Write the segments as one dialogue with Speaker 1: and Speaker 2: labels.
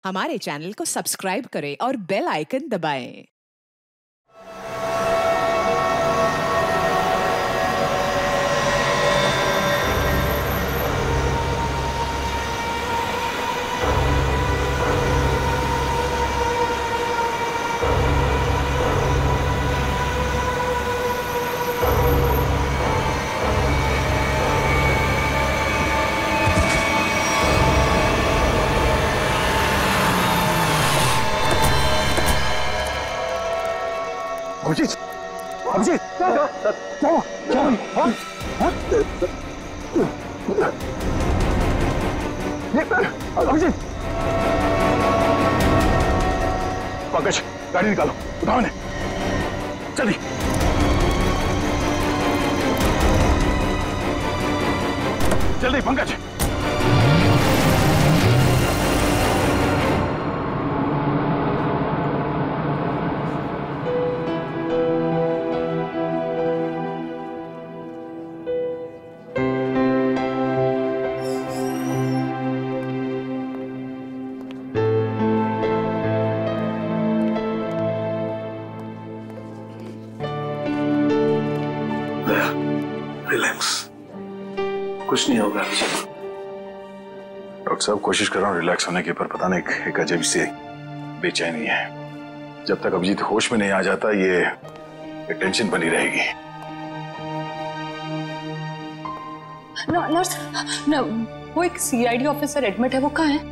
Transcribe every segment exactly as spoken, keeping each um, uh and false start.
Speaker 1: हमारे चैनल को सब्सक्राइब करें और बेल आइकन दबाएं।
Speaker 2: अभिजीत, अभिजीत, क्या क्या क्या हाँ हाँ अभिजीत, पंकज गाड़ी निकालो, उठाओ इन्हें, जल्दी। जल्दी पंकज।
Speaker 3: रिलैक्स, कुछ नहीं होगा। डॉक्टर साहब कोशिश कर रहा हूँ रिलैक्स होने की, पर पता नहीं एक अजीब सी बेचैनी है। जब तक अभिजीत होश में नहीं आ जाता ये टेंशन बनी रहेगी।
Speaker 4: नर्स, न, वो एक सीआईडी ऑफिसर एडमिट है, वो कहाँ है?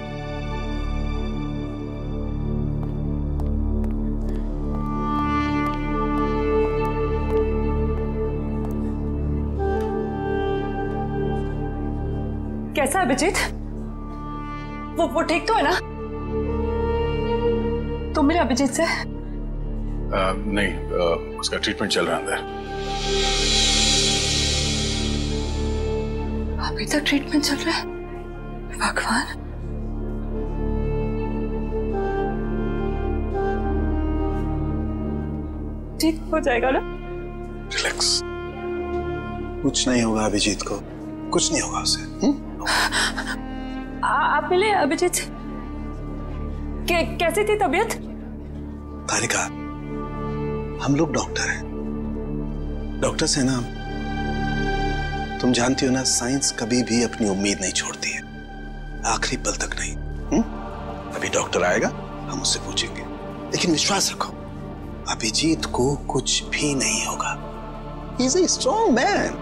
Speaker 4: कैसा है अभिजीत? वो वो ठीक तो है ना? तुम मिले अभिजीत से?
Speaker 3: आ, नहीं, आ, उसका ट्रीटमेंट चल रहा है अंदर।
Speaker 4: अभी तक ट्रीटमेंट चल रहा है? भगवान। ठीक हो जाएगा ना?
Speaker 3: रिलैक्स, कुछ नहीं होगा अभिजीत को, कुछ नहीं होगा उसे। हुँ?
Speaker 4: आप मिले अभिजीत से? कै, कैसी थी तबीयत?
Speaker 3: तारिका, हम लोग डॉक्टर हैं, डॉक्टर्स हैं ना। तुम जानती हो ना, साइंस कभी भी अपनी उम्मीद नहीं छोड़ती है, आखिरी पल तक नहीं। हुँ? अभी डॉक्टर आएगा, हम उससे पूछेंगे, लेकिन विश्वास रखो अभिजीत को कुछ भी नहीं होगा। He is a strong man.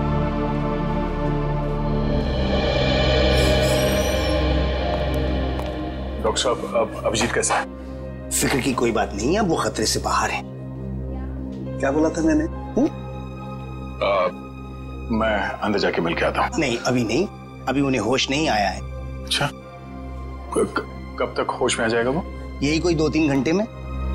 Speaker 3: Doctor साहब, अब अभिजीत कैसा है?
Speaker 2: फिक्र की कोई बात नहीं है, वो खतरे से बाहर है।
Speaker 3: क्या बोला था मैंने? आ, मैं अंदर जाके मिल के आता हूँ।
Speaker 2: नहीं, अभी नहीं, अभी उन्हें होश नहीं आया है।
Speaker 3: अच्छा, कब तक होश में आ जाएगा वो?
Speaker 2: यही कोई दो तीन घंटे में।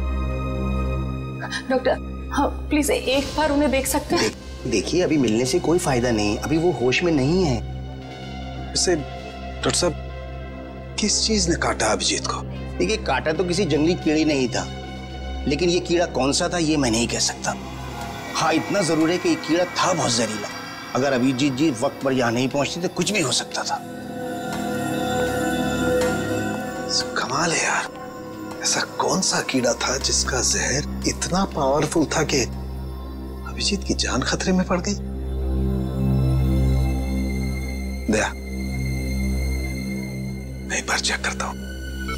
Speaker 4: डॉक्टर, हाँ प्लीज एक बार उन्हें देख सकते हैं?
Speaker 2: दे, देखिए, अभी मिलने से कोई फायदा नहीं, अभी वो होश में नहीं है।
Speaker 3: वैसे डॉक्टर साहब, किस चीज ने काटा अभिजीत को?
Speaker 2: देखिए, काटा तो किसी जंगली कीड़े नहीं था, लेकिन ये कीड़ा कौन सा था ये मैं नहीं कह सकता। हाँ, इतना जरूर है कि ये कीड़ा था बहुत जहरीला। अगर अभिजीत जी वक्त पर यहाँ नहीं पहुंचते तो कुछ भी हो सकता था।
Speaker 3: कमाल है यार, ऐसा कौन सा कीड़ा था जिसका जहर इतना पावरफुल था कि अभिजीत की जान खतरे में पड़ गई? दया, मैं एक बार चेक करता हूं।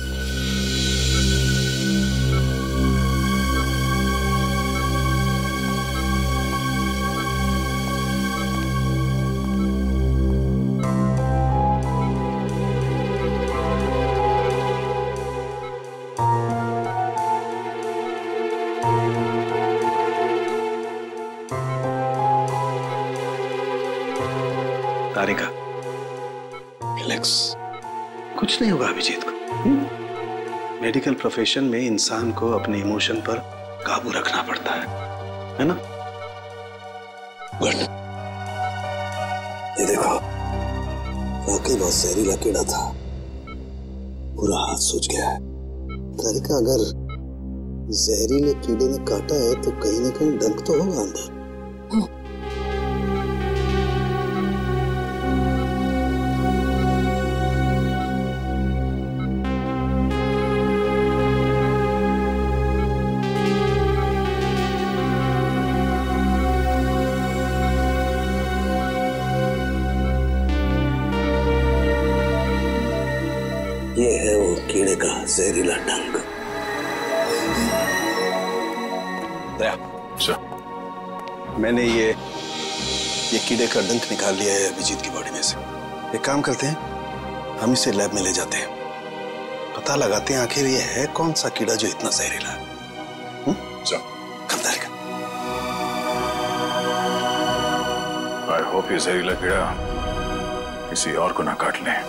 Speaker 3: तारिका, रिलैक्स, कुछ नहीं होगा अभिजीत को। मेडिकल प्रोफेशन में इंसान को अपने इमोशन पर काबू रखना पड़ता है, है ना? गुड। ये देखो, वाकई बहुत जहरीला कीड़ा था, पूरा हाथ सूज गया है। तारिका, अगर जहरीले कीड़े ने काटा है तो कहीं ना कहीं डंक तो होगा अंदर।
Speaker 2: ये है वो कीड़े का जहरीला डंक। दया, मैंने ये ये कीड़े का डंक निकाल लिया है अभिजीत की बॉडी में से। एक काम करते हैं, हम इसे लैब में ले जाते हैं, पता लगाते हैं आखिर ये है कौन सा कीड़ा जो इतना जहरीला है।
Speaker 5: आई होप ये जहरीला कीड़ा किसी और को ना काट ले।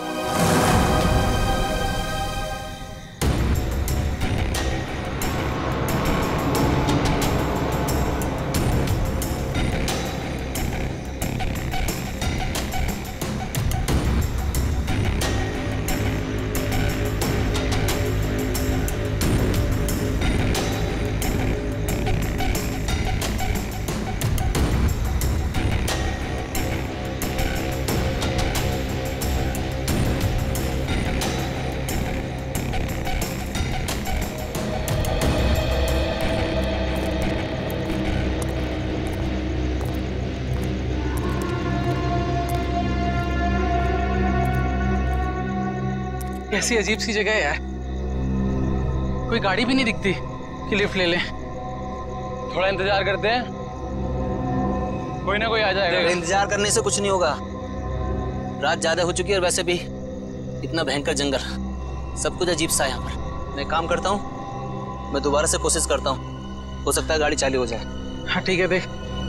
Speaker 6: कैसी अजीब सी जगह है यार, कोई गाड़ी भी नहीं दिखती कि लिफ्ट ले लें। थोड़ा इंतजार करते हैं, कोई ना कोई आ जाएगा।
Speaker 7: इंतजार करने से कुछ नहीं होगा, रात ज्यादा हो चुकी है और वैसे भी इतना भयंकर जंगल, सब कुछ अजीब सा है यहाँ पर। मैं काम करता हूँ, मैं दोबारा से कोशिश करता हूँ, हो सकता है गाड़ी चालू हो जाए।
Speaker 6: हाँ ठीक है, देख।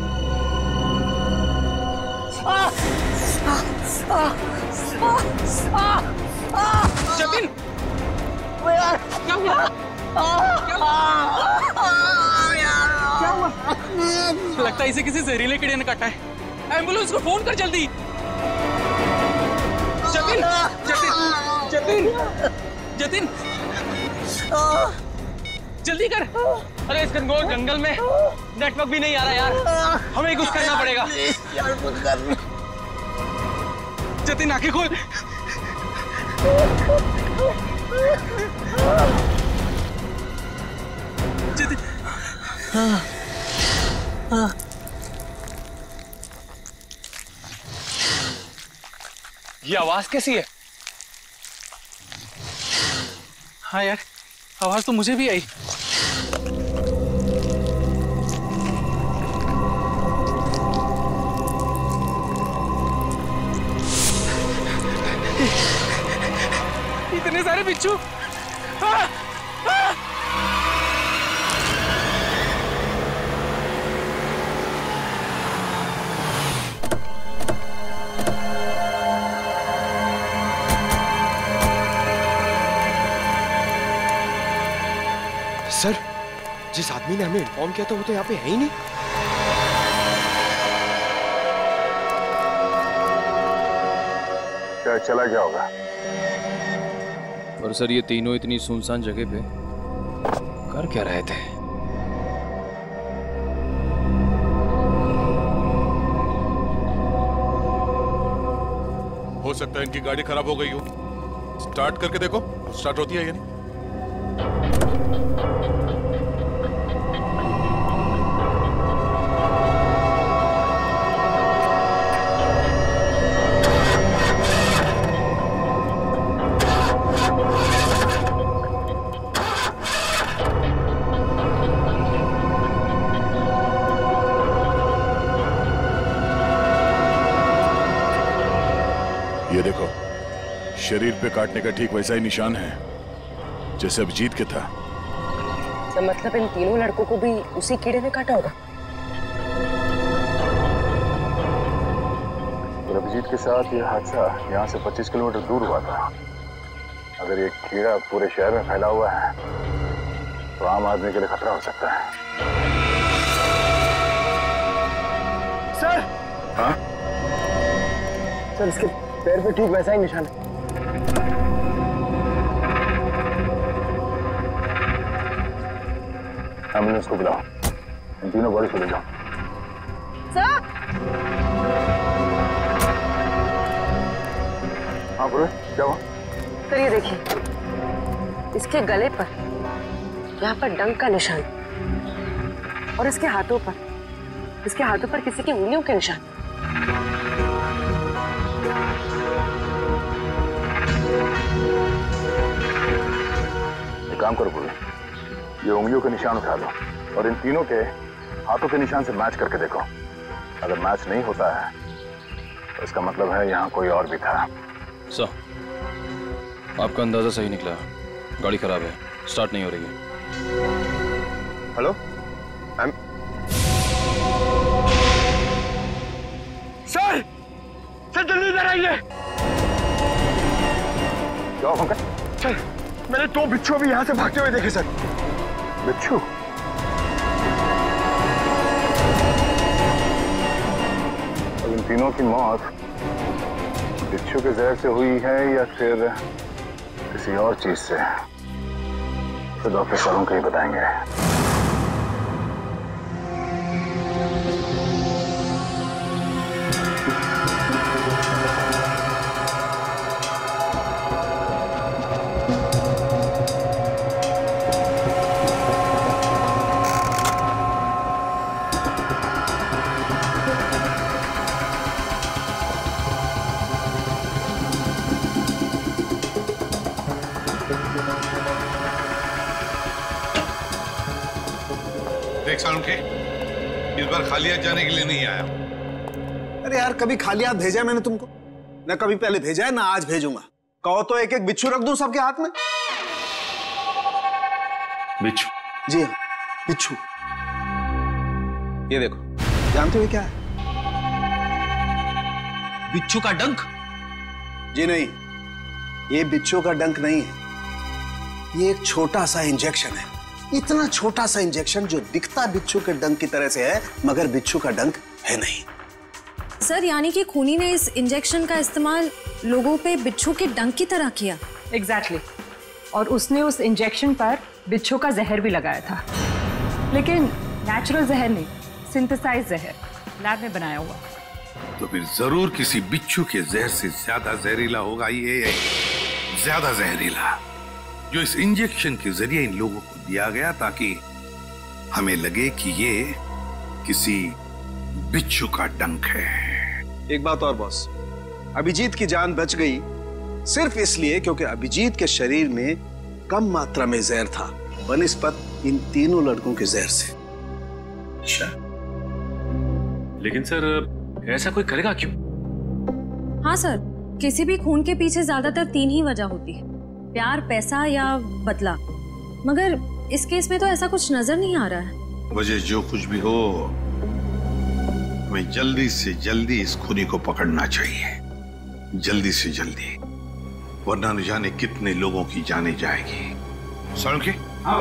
Speaker 6: जतिन, क्या हुआ? क्या हुआ? लगता है इसे किसी जहरीले कीड़े ने काटा है। एम्बुलेंस को फोन कर जल्दी। जतिन, जतिन, जतिन, जतिन, जल्दी कर। अरे इस घनघोर जंगल में नेटवर्क भी नहीं आ रहा यार, हमें कुछ करना पड़ेगा।
Speaker 2: यार कुछ कर।
Speaker 6: जतिन आंखें खोल। जतिन, हाँ, हाँ। ये आवाज कैसी है? हाँ यार, आवाज तो मुझे भी आई। इतने सारे बिच्छू। हाँ, हाँ।
Speaker 8: सर, जिस आदमी ने हमें इन्फॉर्म किया था वो तो यहाँ पे है ही नहीं।
Speaker 5: क्या चला गया होगा?
Speaker 9: और सर, ये तीनों इतनी सुनसान जगह पे कर क्या रहे थे?
Speaker 5: हो सकता है इनकी गाड़ी खराब हो गई हो। स्टार्ट करके देखो, स्टार्ट होती है या नहीं। ये देखो, शरीर पे काटने का ठीक वैसा ही निशान है जैसे अभिजीत के था।
Speaker 10: तो मतलब इन तीनों लड़कों को भी उसी कीड़े ने काटा होगा।
Speaker 5: और अभिजीत के साथ ये हादसा यहाँ से पच्चीस किलोमीटर दूर हुआ था। अगर ये कीड़ा पूरे शहर में फैला हुआ है तो आम आदमी के लिए खतरा हो सकता है।
Speaker 8: सर,
Speaker 5: हाँ?
Speaker 8: सर, इसके पैर पे ठीक वैसा ही निशान है।
Speaker 5: एम्बुलेंस को बुलाओ, इन तीनों बॉडी को ले जाओ।
Speaker 10: सर,
Speaker 5: हाँ पूरे, क्या हुआ?
Speaker 10: सर ये देखिए, इसके गले पर यहाँ पर डंक का निशान और इसके हाथों पर इसके हाथों पर किसी की उंगलियों के निशान।
Speaker 5: काम करो पूरी, ये उंगलियों के निशान उठा लो और इन तीनों के हाथों के निशान से मैच करके देखो। अगर मैच नहीं होता है तो इसका मतलब है यहाँ कोई और भी था।
Speaker 9: सर, आपका अंदाजा सही निकला, गाड़ी खराब है, स्टार्ट नहीं हो रही है।
Speaker 8: हेलो, I'm... सर, सर जल्दी इधर आइए।
Speaker 5: क्या पंकज?
Speaker 8: सर, मैंने दो बिच्छू भी यहाँ से भागते हुए देखे सर।
Speaker 5: बिच्छू? अब इन तीनों की मौत बिच्छू के जहर से हुई है या फिर किसी और चीज से, तो डॉक्टर सारों को ही बताएंगे।
Speaker 11: के इस बार खाली हाथ जाने के लिए नहीं आया।
Speaker 2: अरे यार, कभी खाली हाथ भेजा है मैंने तुमको? ना कभी पहले भेजा है ना आज भेजूंगा। कहो तो एक एक बिच्छू रख दूं सबके हाथ में।
Speaker 11: बिच्छू?
Speaker 2: जी हाँ, बिच्छू। ये देखो, जानते हो क्या है?
Speaker 7: बिच्छू का डंक?
Speaker 2: जी नहीं, ये बिच्छू का डंक नहीं है, ये एक छोटा सा इंजेक्शन है। इतना छोटा सा इंजेक्शन जो दिखता बिच्छू के डंक की तरह से है, मगर बिच्छू का डंक है नहीं।
Speaker 12: सर, यानी कि खूनी ने इस इंजेक्शन का इस्तेमाल लोगों पे बिच्छू के डंक की तरह किया।
Speaker 4: Exactly exactly. और उसने उस इंजेक्शन पर बिच्छू का जहर भी लगाया था, लेकिन नेचुरल जहर नहीं, सिंथेसाइज जहर, लैब में बनाया हुआ।
Speaker 11: तो फिर जरूर किसी बिच्छू के जहर से ज्यादा जहरीला होगा ये, ज्यादा जहरीला, जो इस इंजेक्शन के जरिए इन लोगों को दिया गया ताकि हमें लगे कि ये किसी बिच्छू का डंक है।
Speaker 2: एक बात और बॉस, अभिजीत की जान बच गई सिर्फ इसलिए क्योंकि अभिजीत के शरीर में कम मात्रा में जहर था बनिस्बत इन तीनों लड़कों के जहर से।
Speaker 11: अच्छा,
Speaker 13: लेकिन सर ऐसा कोई करेगा क्यों?
Speaker 12: हाँ सर, किसी भी खून के पीछे ज्यादातर तीन ही वजह होती है, प्यार, पैसा या बदला। मगर इस केस में तो ऐसा कुछ नजर नहीं आ रहा है।
Speaker 11: वजह जो कुछ भी हो, हमें जल्दी से जल्दी इस खूनी को पकड़ना चाहिए, जल्दी से जल्दी, वरना न जाने कितने लोगों की जाने जाएगी। सड़के?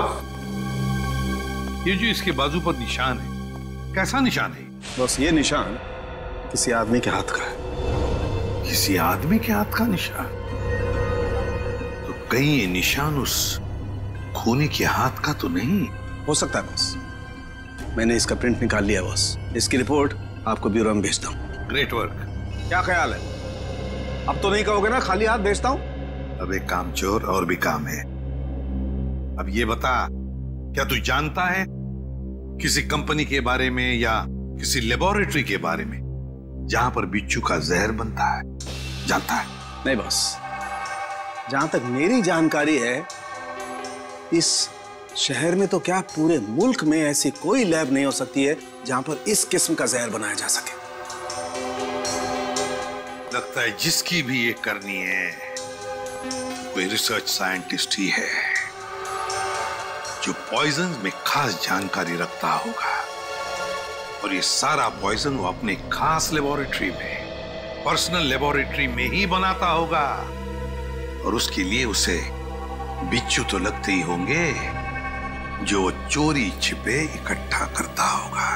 Speaker 11: ये जो इसके बाजू पर निशान है, कैसा निशान है?
Speaker 2: बस ये निशान किसी आदमी के हाथ का है।
Speaker 11: किसी आदमी के हाथ का निशान? तो कहीं ये निशान उस खूनी के हाथ का तो नहीं
Speaker 2: हो सकता है बॉस। मैंने इसका प्रिंट निकाल लिया बॉस, इसकी रिपोर्ट आपको ब्यूरो में भेजता हूँ।
Speaker 11: Great work.
Speaker 2: क्या ख्याल है? अब तो नहीं कहोगे ना खाली हाथ भेजता हूँ?
Speaker 11: अब एक काम चोर और भी काम है। अब ये बता, क्या तू जानता है किसी कंपनी के बारे में या किसी लेबोरेटरी के बारे में जहां पर बिच्छू का जहर बनता है? जानता है?
Speaker 2: नहीं बॉस, जहां तक मेरी जानकारी है, इस शहर में तो क्या पूरे मुल्क में ऐसी कोई लैब नहीं हो सकती है जहां पर इस किस्म का जहर बनाया जा सके।
Speaker 11: लगता है जिसकी भी ये करनी है कोई रिसर्च साइंटिस्ट ही है जो पॉइजन में खास जानकारी रखता होगा, और ये सारा पॉइजन वो अपने खास लेबोरेटरी में, पर्सनल लेबोरेटरी में ही बनाता होगा, और उसके लिए उसे बिच्छू तो लगते ही होंगे जो चोरी छिपे इकट्ठा करता होगा।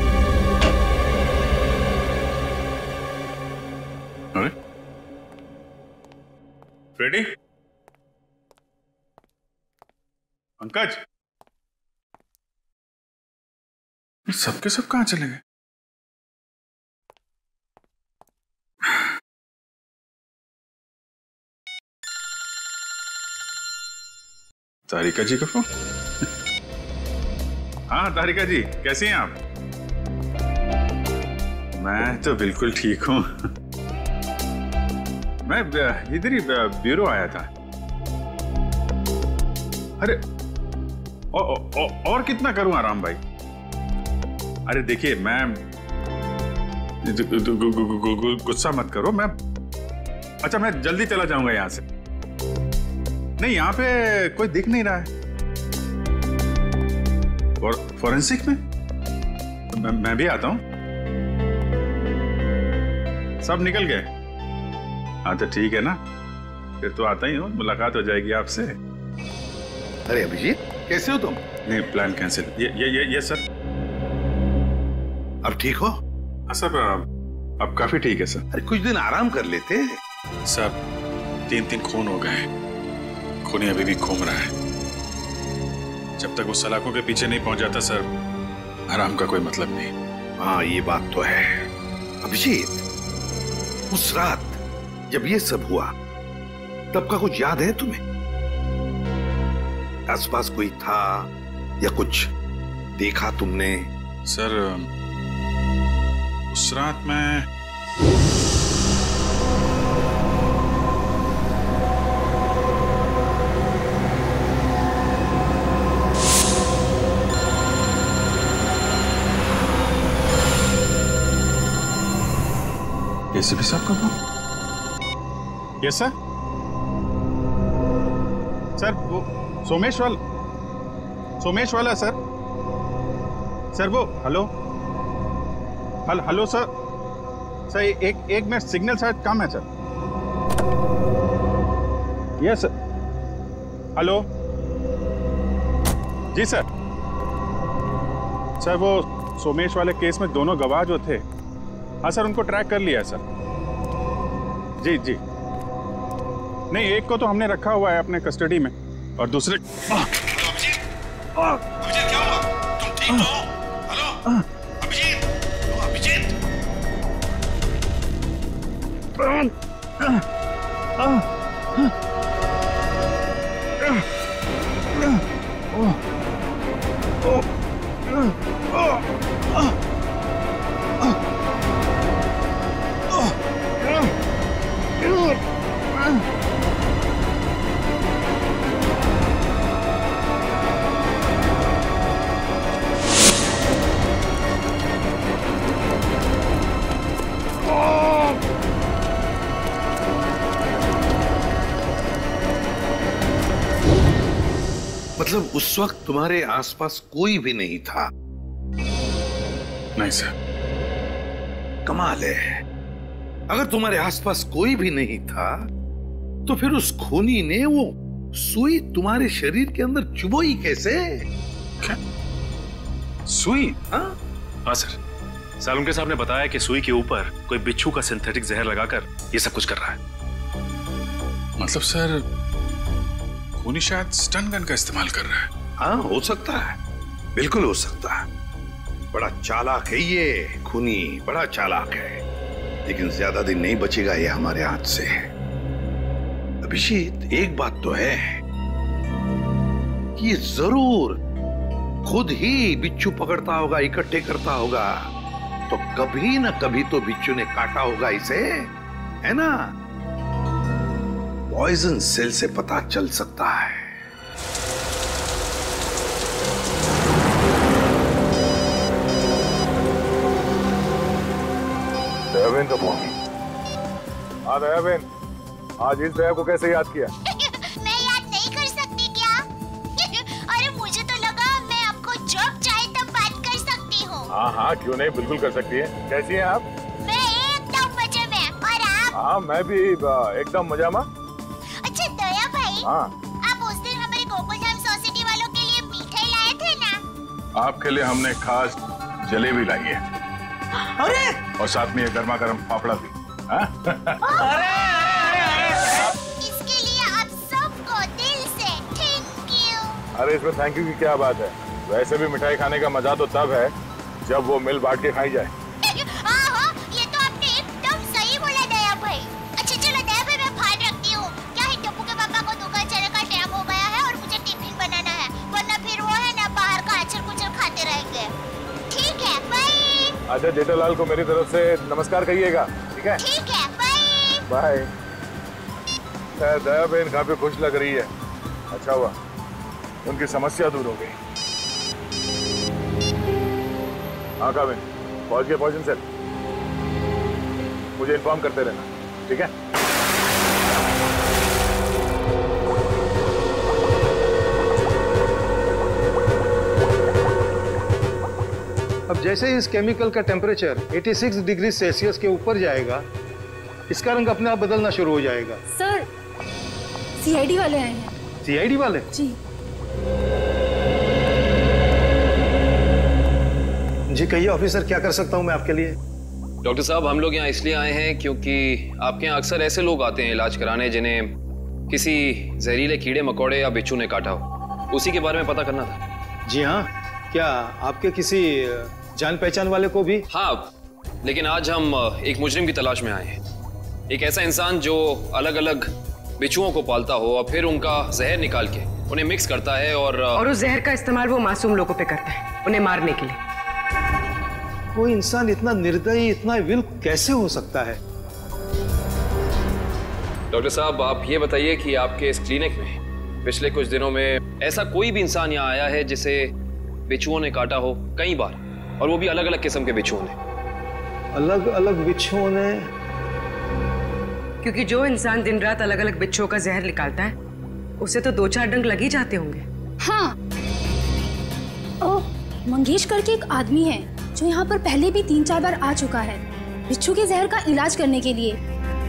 Speaker 14: अरे फ्रेडी, पंकज, सबके सब कहां चले गए? तारिका जी का फोन। हाँ तारिका जी, कैसी हैं आप? मैं तो बिल्कुल ठीक हूं। मैं इधर ही ब्यूरो आया था। अरे औ, औ, और कितना करूं आराम भाई? अरे देखिए, मैं गुस्सा मत करो, मैं अच्छा मैं जल्दी चला जाऊंगा यहां से। नहीं, यहां पे कोई दिख नहीं रहा है। और फॉरेंसिक में मैं, मैं भी आता हूं। सब निकल गए? हाँ तो ठीक है ना, फिर तो आता ही हूँ, मुलाकात हो जाएगी आपसे।
Speaker 11: अरे अभिजीत, कैसे हो तुम?
Speaker 14: नहीं, प्लान कैंसिल। ये ये ये ये सर।
Speaker 11: अब ठीक हो?
Speaker 14: हाँ सर, अब, अब काफी ठीक है सर।
Speaker 11: अरे कुछ दिन आराम कर लेते।
Speaker 14: सर, तीन तीन खून हो गए, खूनी अभी भी घूम रहा है। जब तक वो सलाखों के पीछे नहीं पहुंच जाता सर, आराम का कोई मतलब नहीं।
Speaker 11: हाँ ये बात तो है। अभिजीत, उस रात जब ये सब हुआ तब का कुछ याद है तुम्हें? आसपास कोई था या कुछ देखा तुमने?
Speaker 14: सर, उस रात मैं एसीपी साहब का? Yes sir. सर वो सोमेश वाला, सोमेश वाला सर। सर वो हेलो हल हेलो सर। सर एक एक मिनट, सिग्नल शायद कम है सर। Yes sir. हेलो जी सर। सर वो सोमेश वाले केस में दोनों गवाह जो थे, हाँ सर, उनको ट्रैक कर लिया सर। जी जी। नहीं, एक को तो हमने रखा हुआ है अपने कस्टडी में, और दूसरे
Speaker 11: अभिजीत, अभिजीत क्या हुआ? तुम ठीक तो हो? हेलो अभिजीत, अभिजीत। मतलब उस वक्त तुम्हारे आसपास कोई भी नहीं था?
Speaker 14: नहीं सर।
Speaker 11: कमाल है, अगर तुम्हारे आसपास कोई भी नहीं था तो फिर उस खूनी ने वो सुई तुम्हारे शरीर के अंदर चुभोई कैसे?
Speaker 14: क्या? सुई?
Speaker 13: हाँ हाँ सर, सालुंके साहब ने बताया कि सुई के ऊपर कोई बिच्छू का सिंथेटिक जहर लगाकर ये सब कुछ कर रहा है।
Speaker 14: मतलब सर, खूनी शायद स्टन गन का इस्तेमाल कर रहा है।
Speaker 11: हाँ हो सकता है, बिल्कुल हो सकता है। बड़ा चालाक है ये खूनी, बड़ा चालाक है, लेकिन ज्यादा दिन नहीं बचेगा ये हमारे हाथ से। अभिजीत, एक बात तो है कि ये जरूर खुद ही बिच्छू पकड़ता होगा, इकट्ठे करता होगा, तो कभी ना कभी तो बिच्छू ने काटा होगा इसे, है ना? पॉइजन सेल से पता चल सकता है।
Speaker 5: दयाबेन का फोन। हाँ दयाबेन, आज इस दया को कैसे याद किया?
Speaker 15: मैं याद नहीं कर सकती क्या? अरे मुझे तो लगा मैं आपको जब चाहे तब बात कर सकती हूँ।
Speaker 5: हाँ हाँ क्यों नहीं, बिल्कुल कर सकती है। कैसी हैं आप?
Speaker 15: मैं एकदम मजे में, और आप?
Speaker 5: हाँ मैं भी एकदम मजा में।
Speaker 15: अच्छा दया भाई,
Speaker 5: हाँ
Speaker 15: आप उस दिन हमारे गोकुलधाम सोसाइटी वालों के लिए मिठाई लाए थे ना?
Speaker 14: आपके लिए हमने खास जलेबी लाई है।
Speaker 15: अरे!
Speaker 14: और साथ में ये गर्मा गर्म पापड़ा भी। हाँ?
Speaker 15: अरे अरे अरे! इसके लिए आप सबको दिल से थैंक यू।
Speaker 5: अरे इसमें थैंक यू की क्या बात है? वैसे भी मिठाई खाने का मजा तो तब है जब वो मिल बांट के खाई जाए।
Speaker 15: हाँ हाँ, ये तो आपने एकदम सही बोला दया भाई। अच्छा चलो दया भाई, मैं फोन रखती हूँ। क्या है, टप्पू के पापा को दुकान चलने का टाइम हो गया है और मुझे टिफिन बनाना है, वरना फिर वो है ना बाहर का अचर कुचर खाते रहेंगे। ठीक है, बाय।
Speaker 5: अच्छा जेठालाल को मेरी तरफ से नमस्कार कहिएगा, ठीक है?
Speaker 15: ठीक है, बाय।
Speaker 5: बाय। दया बहन काफी खुश लग रही है, अच्छा हुआ। उनकी समस्या दूर हो गई। हाँ काविन, पहुंच गए पॉइजन सेल। मुझे इन्फॉर्म करते रहना, ठीक है?
Speaker 16: अब जैसे ही इस केमिकल का टेम्परेचर छियासी डिग्री सेल्सियस के ऊपर जाएगा, इसका रंग अपने आप बदलना शुरू हो जाएगा।
Speaker 12: सर, सीआईडी वाले आए हैं।
Speaker 16: सीआईडी वाले?
Speaker 12: जी।
Speaker 16: जी कहिए ऑफिसर, क्या कर सकता हूं मैं आपके लिए?
Speaker 9: डॉक्टर साहब, हम लोग यहाँ इसलिए आए हैं क्योंकि आपके यहाँ अक्सर ऐसे लोग आते हैं इलाज कराने जिन्हें किसी जहरीले कीड़े मकोड़े या बिच्छू ने काटा हो। उसी के बारे में पता करना था।
Speaker 16: जी हाँ, क्या आपके किसी जान पहचान वाले को भी?
Speaker 9: हाँ, लेकिन आज हम एक मुजरिम की तलाश में आए हैं। एक ऐसा इंसान जो अलग अलग बिच्छुओं को पालता हो और फिर उनका जहर निकाल के उन्हें मिक्स करता है और
Speaker 10: और उस जहर का इस्तेमाल वो मासूम लोगों पे करता है, उन्हें मारने के लिए।
Speaker 16: वो इंसान इतना निर्दयी, इतना विल कैसे हो सकता है?
Speaker 9: डॉक्टर साहब, आप ये बताइए कि आपके इस क्लिनिक में पिछले कुछ दिनों में ऐसा कोई भी इंसान यहाँ आया है जिसे बिच्छुओं ने काटा हो कई बार, और वो भी अलग अलग किस्म के बिच्छुओं ने?
Speaker 16: अलग अलग बिच्छुओं ने?
Speaker 10: क्योंकि जो इंसान दिन रात अलग अलग बिच्छुओं का जहर निकालता है, उसे तो दो चार डंक लग ही जाते होंगे।
Speaker 12: हाँ, ओ, मंगेश करके एक आदमी है जो यहाँ पर पहले भी तीन चार बार आ चुका है बिच्छू के जहर का इलाज करने के लिए,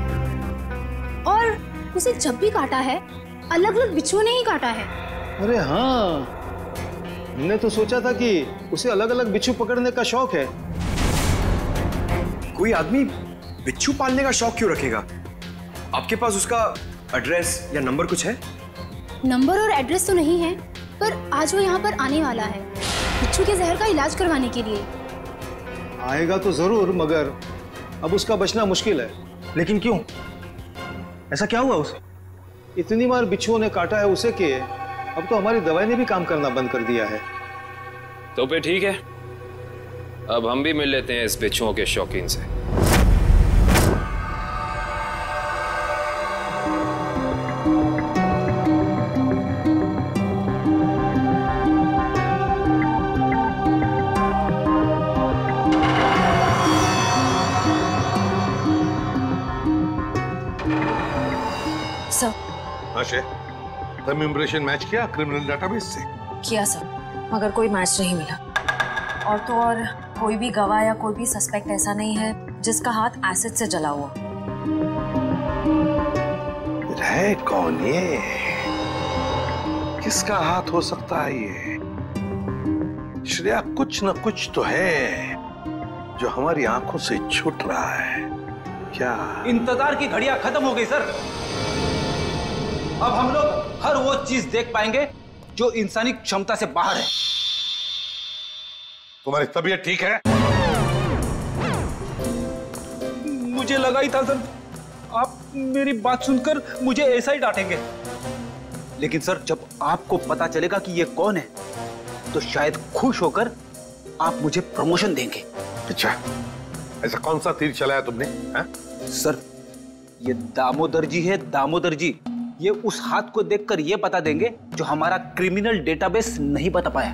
Speaker 12: और उसे जब भी काटा है अलग अलग बिच्छुओं ने ही काटा है।
Speaker 16: अरे हाँ, हमने तो सोचा था कि उसे अलग अलग बिच्छू पकड़ने का शौक है।
Speaker 8: कोई आदमी बिच्छू पालने का शौक क्यों रखेगा? आपके पास उसका एड्रेस या नंबर कुछ है?
Speaker 12: नंबर और एड्रेस तो नहीं है, पर आज वो यहाँ पर आने वाला है बिच्छू के जहर का इलाज करवाने के लिए।
Speaker 16: आएगा तो जरूर, मगर अब उसका बचना मुश्किल है।
Speaker 2: लेकिन क्यों? ऐसा क्या हुआ उसे?
Speaker 16: इतनी बार बिच्छुओं ने काटा है उसे कि अब तो हमारी दवाई ने भी काम करना बंद कर दिया है।
Speaker 9: तो फिर ठीक है, अब हम भी मिल लेते हैं इस बिच्छुओं के शौकीन से।
Speaker 11: तुम इम्प्रेशन मैच किया क्रिमिनल डेटाबेस से?
Speaker 12: किया सर, मगर कोई मैच नहीं मिला। और तो और कोई भी गवाह या कोई भी सस्पेक्ट ऐसा नहीं है जिसका हाथ एसिड से जला हुआ।
Speaker 11: है कौन ये? किसका हाथ हो सकता है ये? श्रेया, कुछ न कुछ तो है जो हमारी आंखों से छूट रहा है। क्या?
Speaker 6: इंतजार की घड़ियां खत्म हो गई सर। अब हम लोग हर वो चीज देख पाएंगे जो इंसानी क्षमता से बाहर है।
Speaker 11: तुम्हारी तबीयत ठीक है?
Speaker 6: मुझे लगा ही था सर, आप मेरी बात सुनकर मुझे ऐसा ही डांटेंगे। लेकिन सर, जब आपको पता चलेगा कि ये कौन है, तो शायद खुश होकर आप मुझे प्रमोशन देंगे।
Speaker 11: अच्छा, ऐसा कौन सा तीर चलाया तुमने? है?
Speaker 6: सर, ये दामोदर जी है, दामोदर जी। ये उस हाथ को देखकर ये बता देंगे जो हमारा क्रिमिनल डेटाबेस नहीं बता पाया।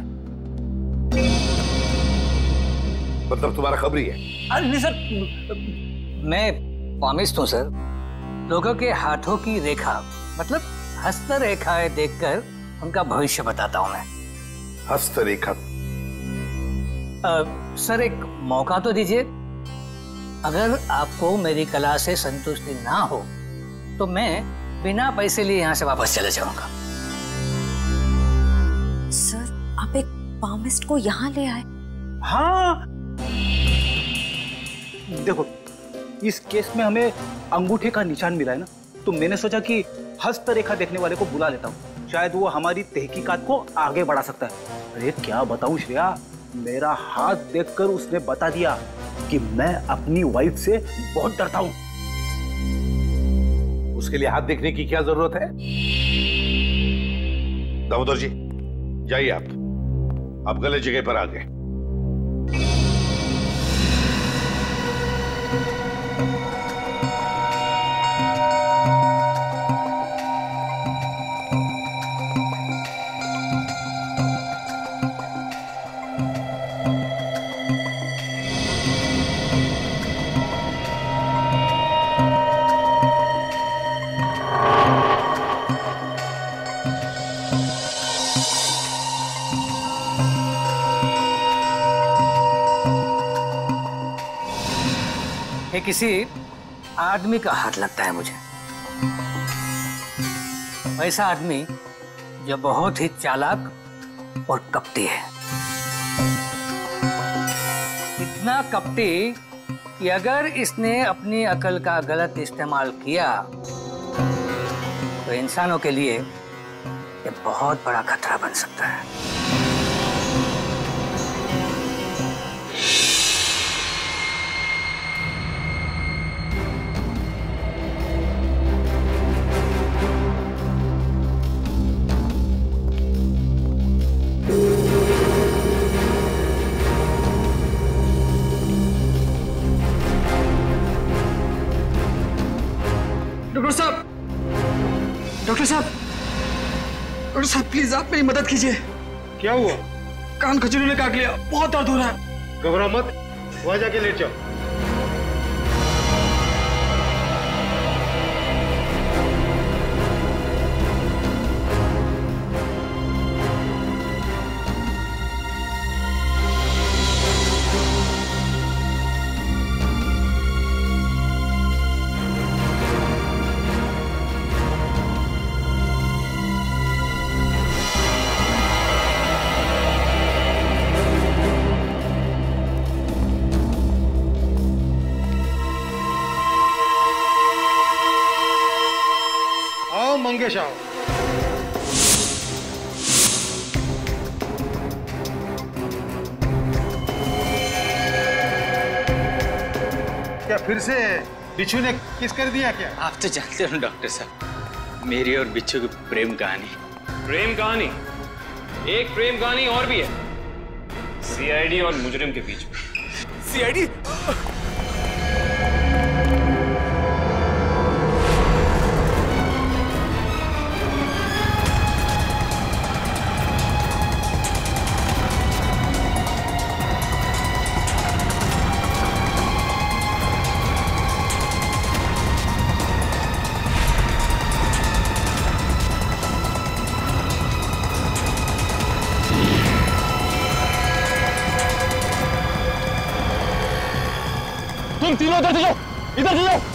Speaker 11: मतलब तुम्हारा खबरी है?
Speaker 17: अरे नहीं सर, मैं पामिस्ट हूँ सर। लोगों के हाथों की रेखा, मतलब हस्त रेखाएं देखकर उनका भविष्य बताता हूँ मैं।
Speaker 11: हस्त रेखा?
Speaker 17: सर, एक मौका तो दीजिए। अगर आपको मेरी कला से संतुष्टि ना हो तो मैं बिना पैसे लिए यहाँ से वापस चले जाऊंगा।
Speaker 12: सर, आप एक पामिस्ट को यहाँ ले आए?
Speaker 6: हाँ, देखो, इस केस में हमें अंगूठे का निशान मिला है ना, तो मैंने सोचा कि हस्तरेखा देखने वाले को बुला लेता हूँ, शायद वो हमारी तहकीकात को आगे बढ़ा सकता है। अरे क्या बताऊं श्रेया, मेरा हाथ देखकर उसने बता दिया कि मैं अपनी वाइफ से बहुत डरता हूँ।
Speaker 11: उसके लिए हाथ देखने की क्या जरूरत है? दामोदर जी, जाइए आप आप गलत जगह पर आ गए।
Speaker 17: ये किसी आदमी का हाथ लगता है मुझे। वैसा आदमी जो बहुत ही चालाक और कपटी है। इतना कपटी कि अगर इसने अपनी अकल का गलत इस्तेमाल किया तो इंसानों के लिए ये बहुत बड़ा खतरा बन सकता है।
Speaker 8: डॉक्टर साहब, डॉक्टर साहब, डॉक्टर साहब प्लीज आप मेरी मदद कीजिए।
Speaker 16: क्या हुआ?
Speaker 8: कान खजूरी ने काट लिया, बहुत दर्द हो रहा है।
Speaker 16: घबराओ मत, वहां जाके लेट जाओ। मंगेश आओ। क्या फिर से बिच्छू ने किस कर दिया क्या?
Speaker 6: आप तो जानते हो डॉक्टर साहब, मेरी और बिच्छू की प्रेम कहानी।
Speaker 9: प्रेम कहानी? एक प्रेम कहानी और भी है, सीआईडी और मुजरिम के बीच में।
Speaker 8: सीआईडी?
Speaker 18: तुम तीनों इधर से जाओ, इधर से जाओ।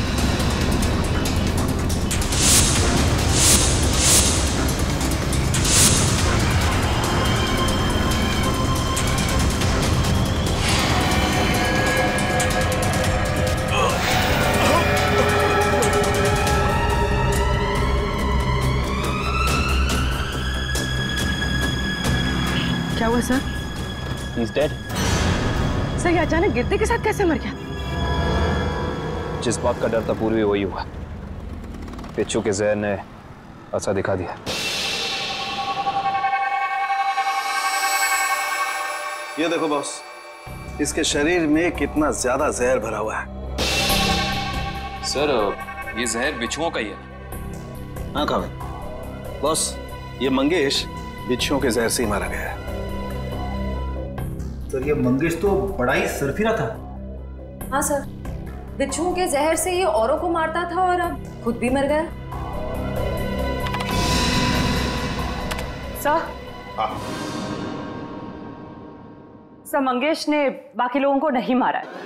Speaker 10: क्या हुआ सर?
Speaker 9: He's dead.
Speaker 10: सर ये अचानक गिरते के साथ कैसे मर गया?
Speaker 9: जिस बात का डर था पूर्वी वही हुआ। बिच्छू के जहर ने असर दिखा दिया।
Speaker 3: ये देखो बॉस, इसके शरीर में कितना ज्यादा जहर भरा हुआ है।
Speaker 9: सर ये जहर बिच्छुओं का ही है।
Speaker 3: हाँ कहा भाई। बॉस ये मंगेश बिच्छुओं के जहर से ही मारा गया है।
Speaker 6: सर ये मंगेश तो बड़ा ही सरफिरा था।
Speaker 4: हाँ सर, बिच्छुओं के जहर से ये औरों को मारता था और अब खुद भी मर गया। सर सर मंगेश ने बाकी लोगों को नहीं मारा है।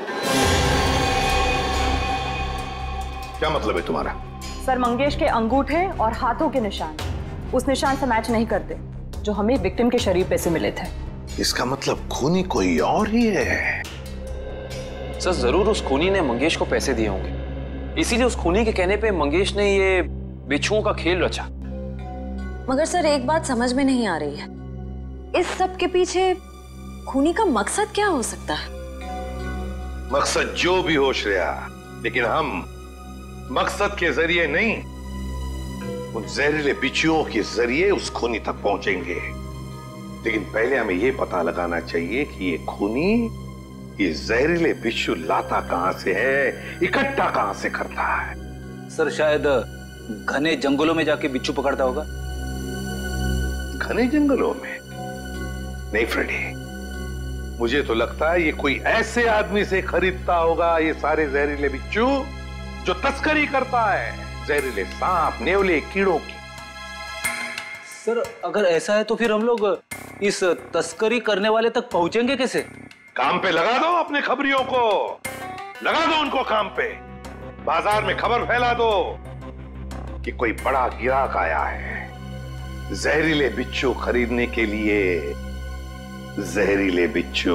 Speaker 11: क्या मतलब है तुम्हारा?
Speaker 4: सर मंगेश के अंगूठे और हाथों के निशान उस निशान से मैच नहीं करते जो हमें विक्टिम के शरीर पे से मिले थे।
Speaker 11: इसका मतलब खूनी कोई और ही है।
Speaker 9: सर जरूर उस खूनी ने मंगेश को पैसे दिए होंगे, इसीलिए उस खूनी के कहने पे मंगेश ने ये बिच्छुओं का खेल रचा।
Speaker 10: मगर सर एक बात समझ में नहीं आ रही है, इस सब के पीछे खूनी का मकसद क्या हो सकता है?
Speaker 11: मकसद जो भी हो श्रेया, लेकिन हम मकसद के जरिए नहीं, उन जहरीले बिच्छुओं के जरिए उस खूनी तक पहुंचेंगे। लेकिन पहले हमें यह पता लगाना चाहिए कि ये खूनी ये जहरीले बिच्छू लाता कहां से है, इकट्ठा कहां से करता है।
Speaker 6: सर शायद घने जंगलों में जाके बिच्छू पकड़ता होगा।
Speaker 11: घने जंगलों में? नहीं फ्रेडी, मुझे तो लगता है ये कोई ऐसे आदमी से खरीदता होगा ये सारे जहरीले बिच्छू जो तस्करी करता है, जहरीले सांप, नेवले, कीड़ों की।
Speaker 6: सर अगर ऐसा है तो फिर हम लोग इस तस्करी करने वाले तक पहुंचेंगे कैसे?
Speaker 11: काम पे लगा दो अपने खबरियों को। लगा दो उनको काम पे। बाजार में खबर फैला दो कि कोई बड़ा गिराक आया है जहरीले बिच्छू खरीदने के लिए। जहरीले बिच्छू।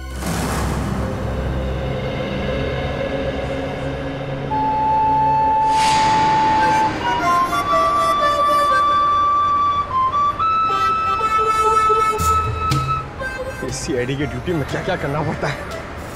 Speaker 18: सीआईडी की ड्यूटी में क्या क्या करना पड़ता है।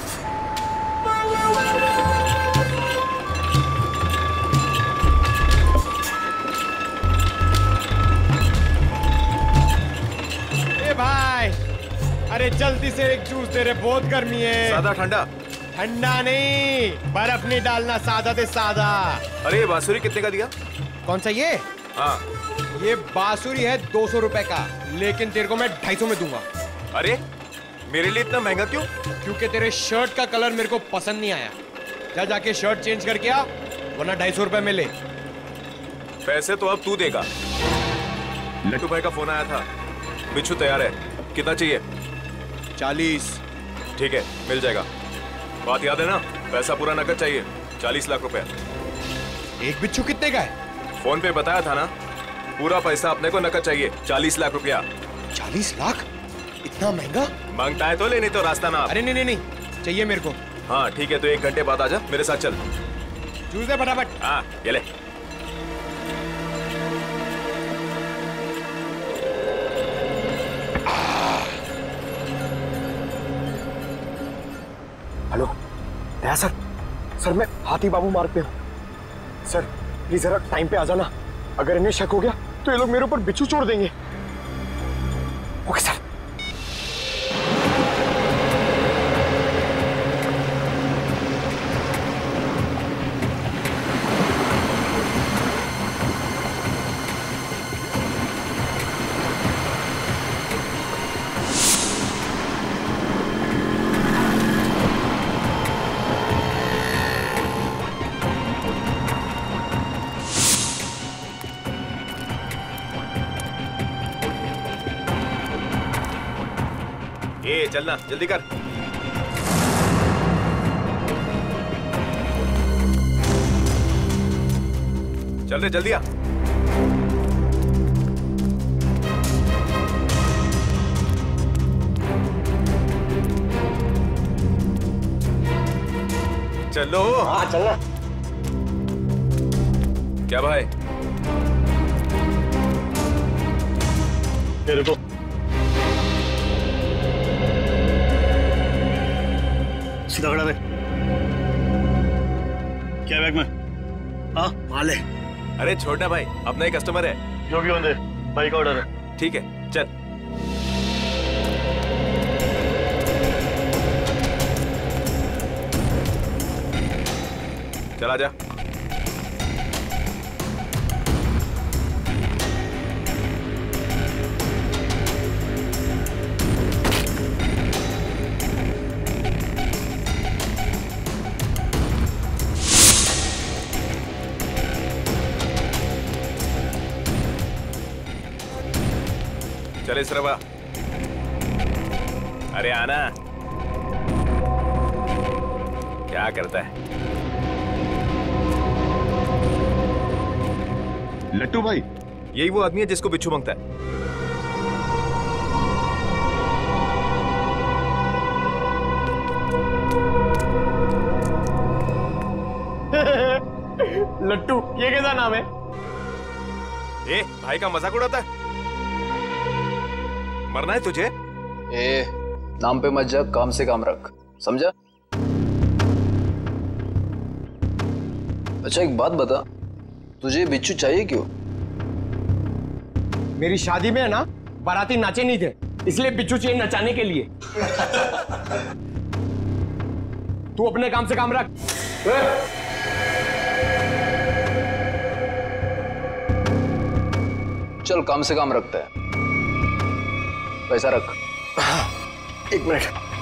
Speaker 19: ए भाई, अरे जल्दी से एक जूस दे रहे, बहुत गर्मी है।
Speaker 8: सादा ठंडा?
Speaker 19: ठंडा नहीं, बर्फ नहीं डालना, सादा दे सादा।
Speaker 8: अरे बांसुरी कितने का दिया?
Speaker 19: कौन सा ये?
Speaker 8: हाँ,
Speaker 19: ये बांसुरी है दो सौ रुपए का, लेकिन तेरे को मैं ढाई सौ में दूंगा।
Speaker 8: अरे मेरे लिए इतना महंगा क्यों?
Speaker 19: क्योंकि तेरे शर्ट का कलर मेरे को पसंद नहीं आया। जा जाके शर्ट चेंज करके आ, वरना ढाई सौ रुपए में ले।
Speaker 8: पैसे तो अब तू देगा। लट्टू भाई का फोन आया था, बिच्छू तैयार है। कितना चाहिए? चालीस। ठीक है, मिल जाएगा। बात याद है ना, पैसा पूरा नकद चाहिए। चालीस लाख रुपए।
Speaker 19: एक बिच्छू कितने का है?
Speaker 8: फोन पे बताया था ना, पूरा पैसा अपने को नकद चाहिए। चालीस लाख रुपया।
Speaker 19: चालीस लाख? इतना महंगा?
Speaker 8: मांगता है तो ले, नहीं तो रास्ता ना।
Speaker 19: अरे नहीं नहीं नहीं, चाहिए मेरे को।
Speaker 8: हाँ ठीक है, तो एक घंटे बाद आजा, मेरे साथ चल।
Speaker 19: जूस दे फटाफट।
Speaker 8: हाँ ये ले।
Speaker 18: हेलो दया सर, सर मैं हाथी बाबू मार्ग पे हूँ। सर प्लीज जरा टाइम पे आ जाना, अगर इन्हें शक हो गया तो ये लोग मेरे ऊपर बिच्छू छोड़ देंगे। Okay sir.
Speaker 8: ए चलना, जल्दी कर। चल रे, जल्दी आ। चलो।
Speaker 18: हाँ चलना।
Speaker 8: क्या भाई?
Speaker 18: मेरे को
Speaker 2: सीधा खड़ा रहे। क्या बैग में? हाँ माल है।
Speaker 8: अरे छोटा भाई, अपना ही कस्टमर है।
Speaker 18: जो भी होंगे, भाई का ऑर्डर है।
Speaker 8: ठीक है चल। चला जा। चले सरवा। अरे आना। क्या करता है?
Speaker 18: लट्टू भाई,
Speaker 8: यही वो आदमी है जिसको बिच्छू मांगता है।
Speaker 18: लट्टू, ये कैसा नाम है?
Speaker 8: ए, भाई का मजाक उड़ाता है? मरना है तुझे?
Speaker 9: ए, नाम पे मत जा, काम से काम रख, समझा? अच्छा एक बात बता, तुझे बिच्छू चाहिए क्यों?
Speaker 18: मेरी शादी में है ना, बाराती नाचे नहीं थे, इसलिए बिच्छू चाहिए नचाने के लिए। तू अपने काम से काम रख।
Speaker 9: चल काम से काम रखता है, पैसा रख।
Speaker 18: एक मिनट।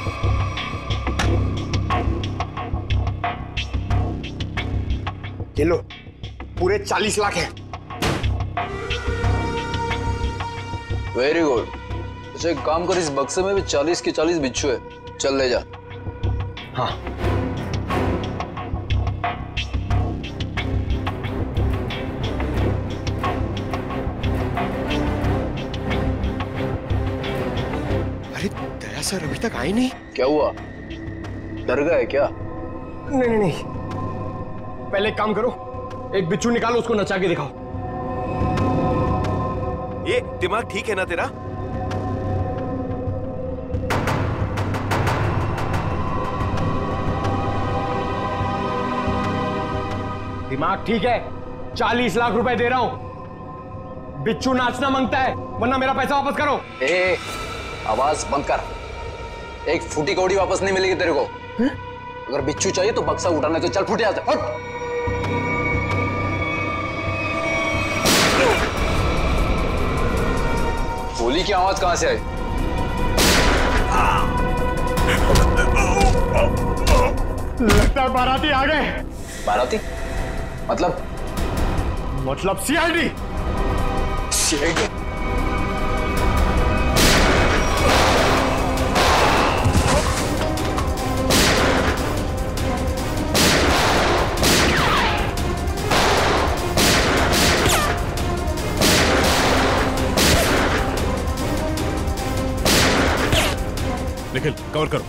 Speaker 18: ये लो, पूरे चालीस लाख है।
Speaker 9: Very good. अच्छा एक काम कर, इस बक्से में भी चालीस के चालीस बिच्छू है, चल ले जा।
Speaker 18: हाँ सर अभी तक आए नहीं।
Speaker 9: क्या हुआ, डर गए क्या?
Speaker 18: नहीं नहीं नहीं, पहले एक काम करो, एक बिच्छू निकालो, उसको नचा के दिखाओ।
Speaker 8: ये दिमाग ठीक है ना तेरा?
Speaker 18: दिमाग ठीक है, चालीस लाख रुपए दे रहा हूं। बिच्छू नाचना मांगता है, वरना मेरा पैसा वापस करो।
Speaker 9: ए, आवाज बंद कर। एक फूटी कौड़ी वापस नहीं मिलेगी तेरे को। है? अगर बिच्छू चाहिए तो बक्सा उठाने तो चल फूटे यहाँ से, हट। गोली की आवाज कहां से आई?
Speaker 18: लगता है बाराती आ गए।
Speaker 9: बाराती? मतलब?
Speaker 18: मतलब सीआईडी।
Speaker 9: सीआईडी?
Speaker 13: निखिल कवर करो।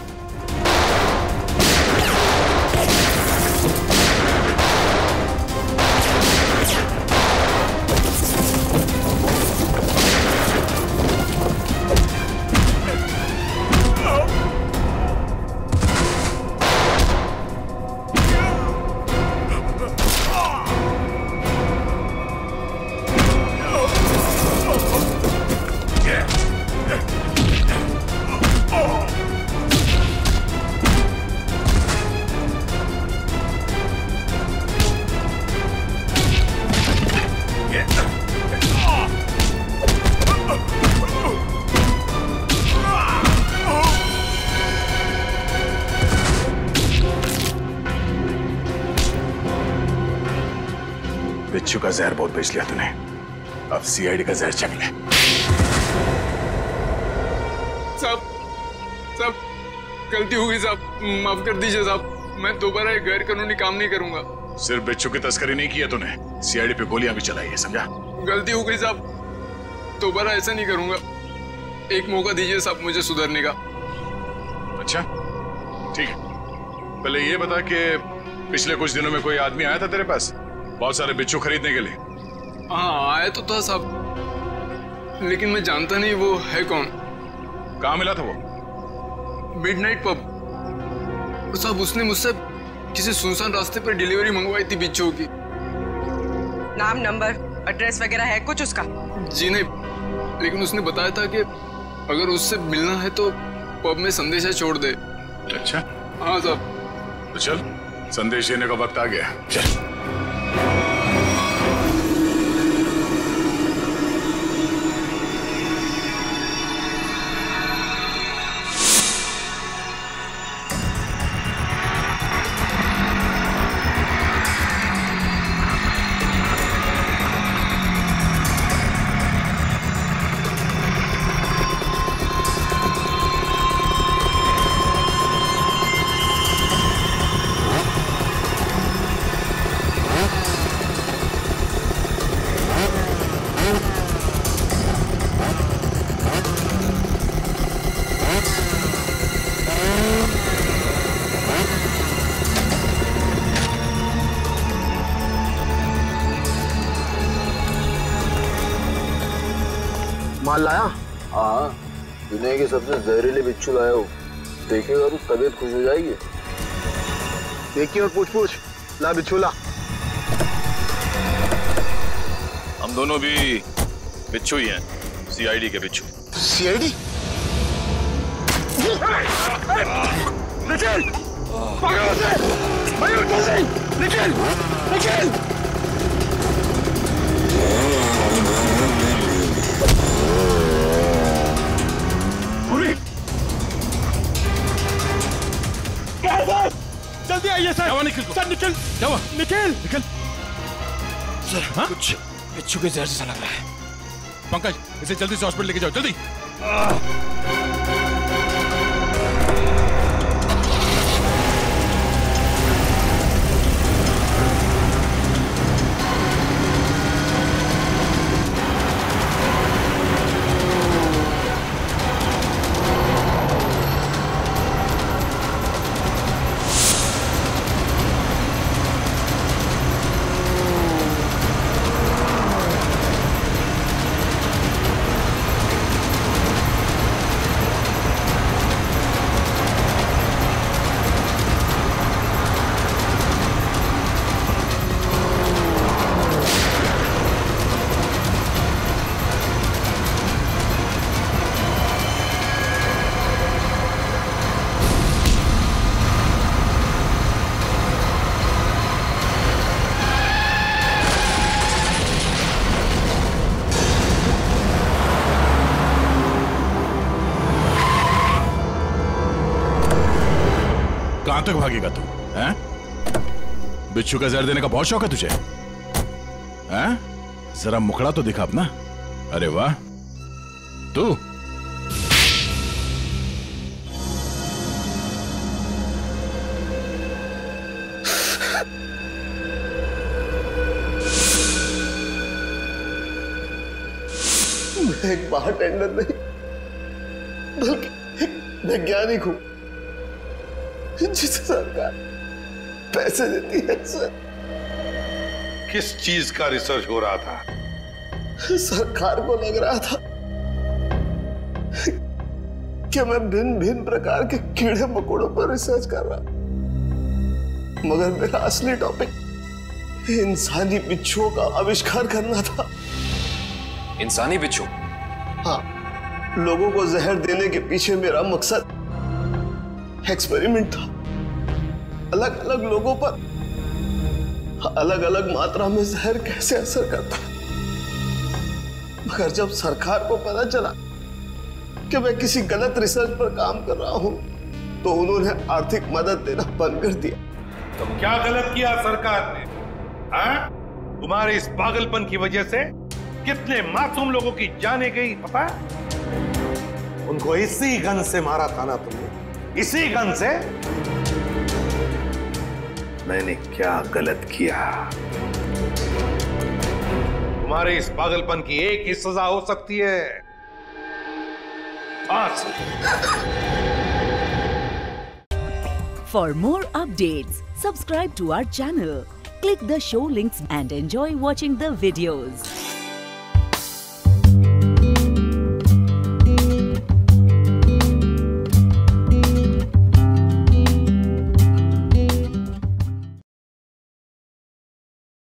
Speaker 11: बिच्छू का जहर बहुत बेच लिया तूने, अब सीआईडी का जहर चख ले।
Speaker 20: साहब, साहब गलती हो गई साहब, माफ कर दीजिए साहब, मैं दोबारा एक गैर कानूनी काम नहीं करूंगा।
Speaker 11: सिर्फ बिच्छू की तस्करी नहीं की है तूने, सीआईडी पे गोलियां भी चलाई है, समझा?
Speaker 20: गलती हो गई साहब, दोबारा ऐसा नहीं करूंगा। एक मौका दीजिए साहब मुझे सुधरने का।
Speaker 11: अच्छा ठीक है, पहले ये बता कि पिछले कुछ दिनों में कोई आदमी आया था तेरे पास बहुत सारे बिच्छू खरीदने के लिए?
Speaker 20: हाँ आया तो था साहब, लेकिन मैं जानता नहीं वो है कौन।
Speaker 11: कहाँ मिला था वो?
Speaker 20: मिडनाइट पब साहब, उसने मुझसे किसी सुनसान रास्ते पर डिलीवरी मंगवाई थी बिच्छू की।
Speaker 10: नाम, नंबर, एड्रेस वगैरह है कुछ उसका?
Speaker 20: जी नहीं, लेकिन उसने बताया था कि अगर उससे मिलना है तो पब में संदेशा छोड़ दे।
Speaker 11: अच्छा
Speaker 20: हाँ साहब।
Speaker 11: तो चल, संदेश देने का वक्त आ गया, चल।
Speaker 18: माल लाया?
Speaker 9: हाँ, दुनिया के सबसे जहरीले बिच्छू लाया हो, देखेगा तो तबीयत खुश हो जाएगी।
Speaker 18: देखिए और पूछ पूछ, ला बिच्छू ला।
Speaker 8: हम दोनों भी बिच्छू ही हैं, सीआईडी के बिच्छू।
Speaker 18: सीआईडी? निखिल! पकड़ो उसे! मयूर जल्दी! निखिल! निखिल! जल्दी आइए सर।
Speaker 13: क्या निखिल को?
Speaker 18: सर निखिल!
Speaker 13: क्या हुआ?
Speaker 18: निखिल!
Speaker 13: निखिल!
Speaker 18: सर हाँ? कुछ बिच्छू के जहर जैसा लग रहा है।
Speaker 13: पंकज, इसे जल्दी से हॉस्पिटल लेके जाओ, जल्दी।
Speaker 14: तक भागेगा तू? हैं? बिच्छू का जहर देने का बहुत शौक है तुझे? हैं? जरा मुखड़ा तो दिखा अपना। अरे वाह, तू
Speaker 21: मैं एक बार टेंडर नहीं बल्कि एक वैज्ञानिक हूं जिसे सरकार पैसे देती है। सर,
Speaker 11: किस चीज का रिसर्च हो रहा था?
Speaker 21: सरकार को लग रहा था कि मैं भिन्न भिन्न प्रकार के कीड़े मकोड़ों पर रिसर्च कर रहा, मगर मेरा असली टॉपिक इंसानी बिच्छुओं का आविष्कार करना था।
Speaker 9: इंसानी बिच्छू?
Speaker 21: हाँ, लोगों को जहर देने के पीछे मेरा मकसद एक्सपेरिमेंट था। अलग अलग लोगों पर अलग अलग मात्रा में जहर कैसे असर करता है। मगर जब सरकार को पता चला कि मैं किसी गलत रिसर्च पर काम कर रहा हूं, तो उन्होंने आर्थिक मदद देना बंद कर दिया।
Speaker 11: तो क्या गलत किया सरकार ने? हाँ? तुम्हारे इस पागलपन की वजह से कितने मासूम लोगों की जाने गई पता है?
Speaker 21: उनको इसी गन से मारा था ना तुमने?
Speaker 11: इसी गन से? मैंने क्या गलत किया? तुम्हारे इस पागलपन की एक ही सजा हो सकती है, फांसी।
Speaker 22: For more updates, subscribe to our channel, click the show links and enjoy watching the videos.